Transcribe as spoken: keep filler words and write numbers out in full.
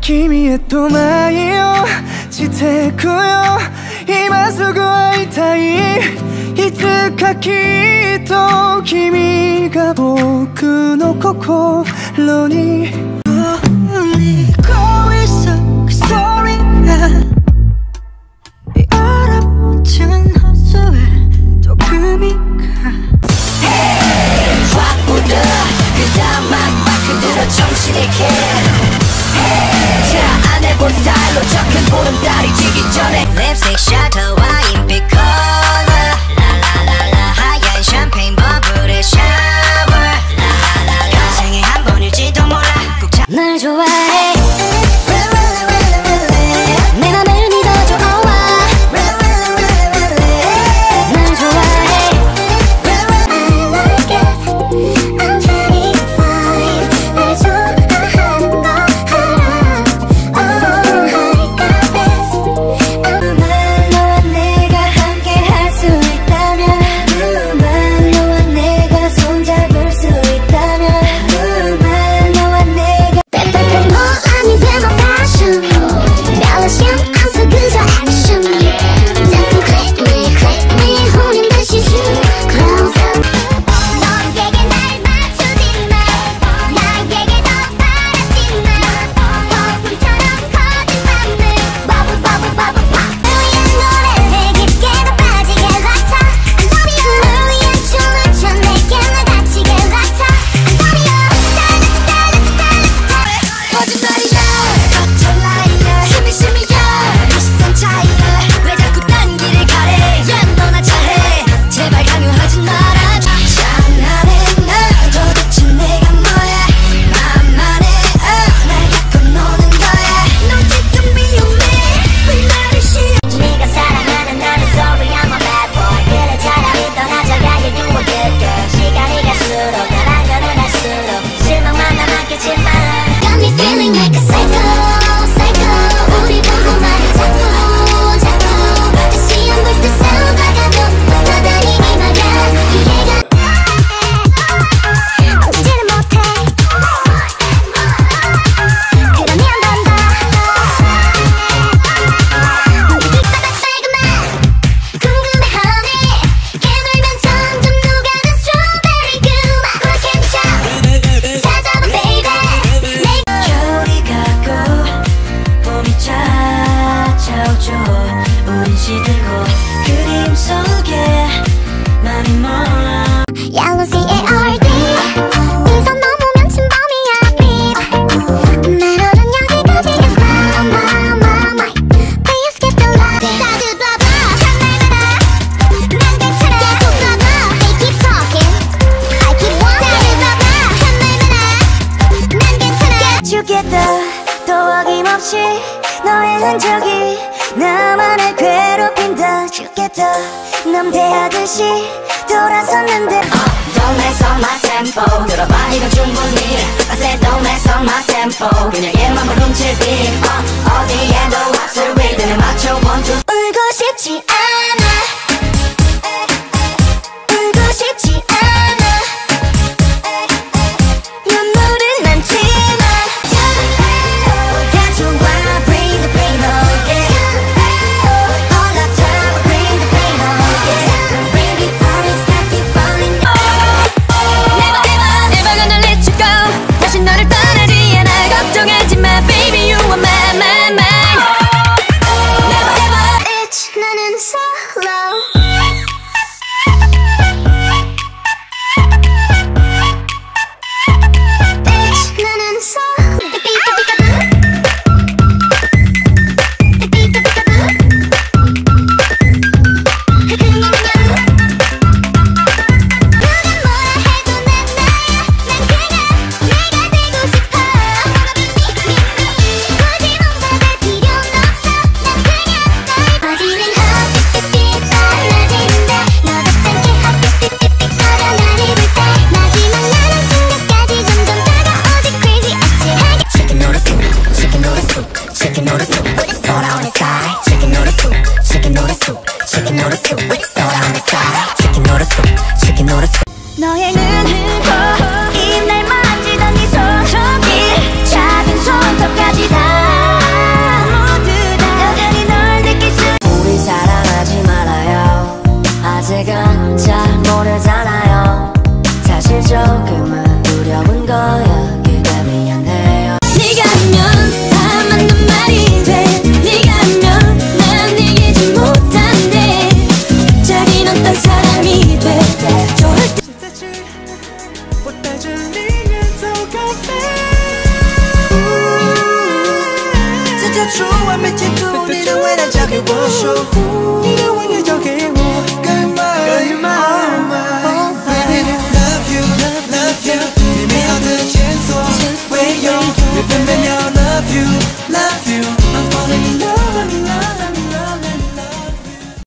君へと舞い落ちてくよ今すぐ会いたいいつかきっと君が僕の心に울리고 있어 그 소리가 이 얼어붙은 호수에 또 금이가 Hey! 확 묻어 그 다음 막 흔들어 정신을 캐 Hey! 자 안에 본 스타일로 적힌 보름달이 지기 전에 립스틱 셔터 와인빛 컬러 라라라라 하얀 샴페인 버블의 샤워 라라라라 평생에 한 번일지도 몰라 꼭 자 널 좋아해 내 맘을 믿어줘 oh 널 좋아해 I like it I'm twenty-five 날 좋아하는 거 알아 Oh I got this 그만 너와 내가 함께 할 수 있다면 그만 너와 내가 손잡을 수 있다면 그만 너와 내가 빼빼빼 뭐 아니 왜 너 passion 멜로디야 안써 그저 action 자꾸 click me click me 홀린 듯이 shoot close up 너에게 날 맞추지 마 나에게 더 바라지 마 거품처럼 커진 맘을 bubble bubble bubble pop 우연 노래 내 깊게 더 빠지게 락타 I love you 우연 춤을 춰 내게 날 다치게 락타 I love you 스타일러 스타일러 스타일러 거짓말이야 저 라이어 힘이 심이야 이 시선 차이야 왜 자꾸 딴 길을 가래 야 너나 잘해 제발 강요하지 마라 장난해 나 도대체 내가 뭐야 맘만 해 어, 날 갖고 노는 거야 너 지금 위험해 왜 말이 싫어 네가 사랑하는 나는 sorry I'm a bad boy 그래 차라리 떠나자 yeah you a good girl 시간이 갈수록 날 알면은 할수록 실망만 남았겠지만 Got me feeling like a psycho psycho 우리 보고 말해 자꾸 자꾸 다시 안 볼 듯 싸우다가도 떠다니기 마야 이해가 멈추지를 못해 그러면 난다 우리 뒷바닥 빨간맛 궁금해하네 깨물면 점점 녹아든 스트로베리 그맛 What can show 찾아봐 baby 겨울이 가고 봄이 찾아오죠 우린 시들고 그림 속에 맘이 몰라 Yellow C A R D 이 선 넘으면 침범이야 beep 매너는 여기까지 is my my my my Please skip the line 다들 봐봐 참말마다 난 괜찮아 계속 봐봐 They keep talking I keep walking 다들 봐봐 참말마다 난 괜찮아 주겠다 또 어김없이 너의 흔적이 나만을 괴롭힌다 죽겠다 남대하듯이 돌아섰는데 Don't mess up my tempo 들어봐 이건 충분히 I said don't mess up my tempo 그녀의 맘을 훔칠 빛 uh, 어디에도 없을 리듬에 맞춰 one two 울고 싶지 않아 울고 싶지 않아 눈물은 많지만 다 좋아 bring the pain on yeah 올라타봐 bring the pain on yeah bring it on and stop you falling Never ever never gonna let you go 다시 너를 떠나지 않아 걱정하지 마 baby you are my my my Never ever It's 나는 solo It's 나는 solo Chicken noodle soup with soda on the side. Chicken noodle soup, chicken noodle soup, chicken noodle soup with soda on the side. Chicken noodle soup, chicken noodle soup. 너의 눈은 꼭 입날 만지던 네 손톱이 작은 손톱까지 다 这条tru完美贴图，你的未来交给我守护，你的温柔交给我，干嘛？